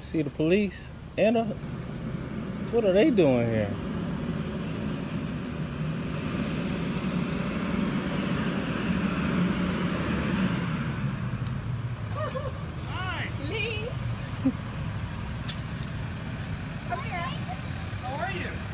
See the police? Anna, what are they doing here? Hi. Lee. Come here. How are you?